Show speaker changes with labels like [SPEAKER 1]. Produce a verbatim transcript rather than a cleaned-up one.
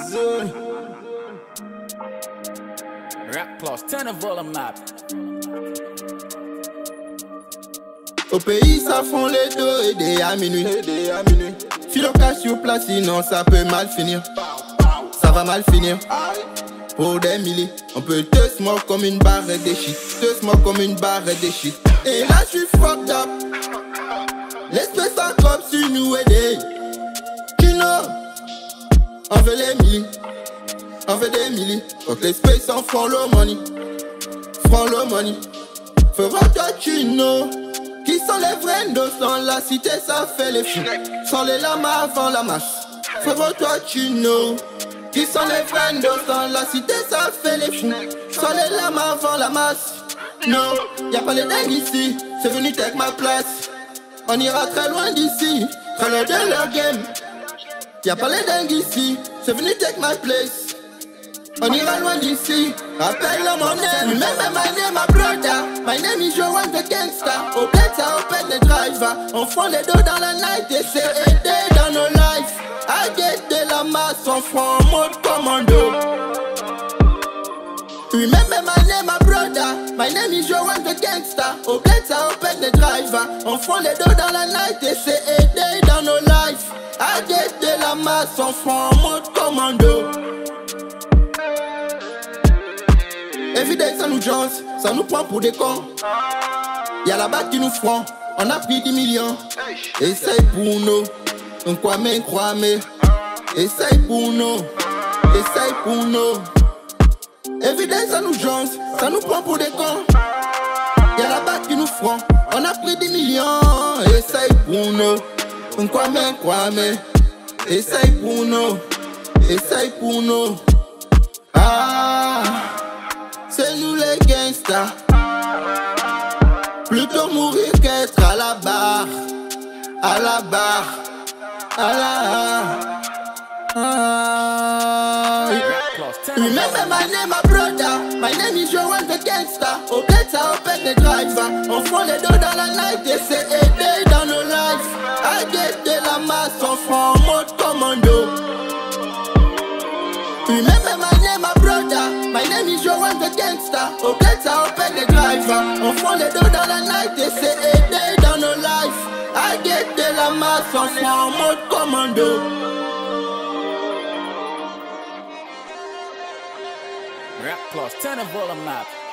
[SPEAKER 1] zone.
[SPEAKER 2] Rap plus, turn the volume up.
[SPEAKER 1] Au pays, ça font les deux, aider à minuit. Aider à minuit. Filo cash sur place, sinon ça peut mal finir. Ça va mal finir. Pour des milliers, on peut te smoke comme une barre et des shit. Te smoke comme une barre et des shit. Et là, je suis fucked up. L'espèce en comme sur nous aider. Tu know, on veut les milliers. On veut des milliers. Donc l'espèce en front le money. Front le money. Fera toi, tu know. Qui sont les vrais dos dans la cité, ça fait les fous. Sans les lamas avant la masse. Frérot, toi tu know. Qui sont les vrais dos dans la cité, ça fait les fous. Sans les lamas avant la masse. Non, y'a pas les dingues ici. C'est venu take ma place. On ira très loin d'ici. Très loin de leur game. Y'a pas les dingues ici. C'est venu take my place. On ira loin d'ici. Rappelle mon name. Remember my name, my brother. My name is Joanne the gangster. Au bled, ça open the driver. On fond les dos dans la night et c'est aidé dans nos lives. I get de la masse, on fond en mode commando. Remember my name, my brother. My name is Joanne the gangster. Au bled, ça open the driver. On fond les dos dans la night et c'est aidé dans nos lives. I get de la masse, on fond en mode commando. Everyday ça nous jance, ça nous prend pour des cons. Y'a la bague qui nous front, on a pris dix millions. Essaye pour nous, on croit mais croit mais. Essaye pour nous, essaye pour nous. Everyday ça nous jance, ça nous prend pour des cons. Y'a la bague qui nous front, on a pris dix millions. Essaye pour nous, on croit mais croit mais. Essaye pour nous, essaye pour nous. Ah, c'est nous les gangsters. Plutôt mourir qu'être à la barre. À la barre. À la ah. Remember my name, my brother. My name is Joanne the gangster. Au bled, ça open the driver. On fond les dos dans la night et c'est aidé dans nos lives. I get de la masse, on fond en mode commando. Remember my name, my brother. My name is Joanne the gangster. Au bled, ça open the driver. On fond les dos dans la night et c'est aidé dans nos lives. I get de la masse, on fond en mode commando.
[SPEAKER 2] Rap plus, turn the volume up.